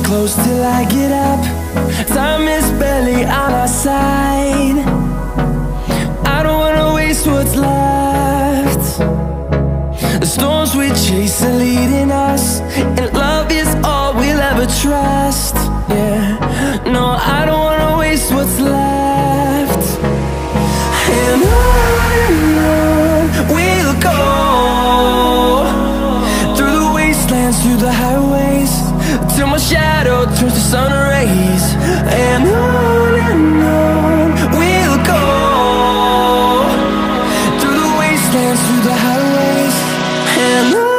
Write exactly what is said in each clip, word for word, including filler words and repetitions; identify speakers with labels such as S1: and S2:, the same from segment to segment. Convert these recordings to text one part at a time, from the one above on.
S1: close till I get up. Time is barely on our side. I don't wanna waste what's left. The storms we chase are leading us, and love is all we'll ever trust. Yeah, no, I don't wanna waste what's left. And on and on we'll go, through the wastelands, through the highways, till my shadow turns to sun rays. And on and on we'll go, through the wastelands, through the highways, and on.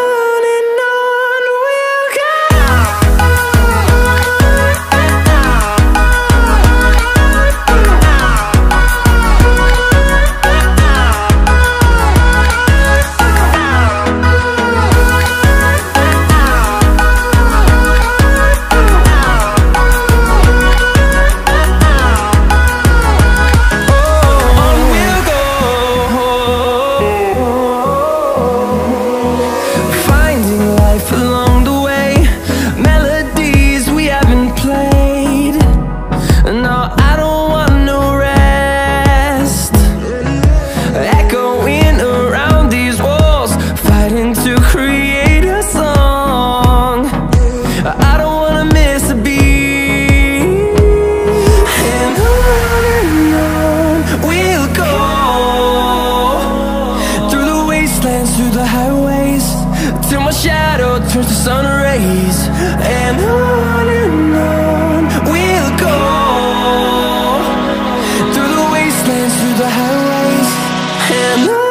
S1: Through the highways, till my shadow turns to sun rays. And on and on we'll go, through the wastelands, through the highways, and on.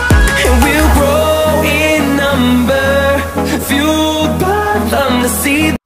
S1: See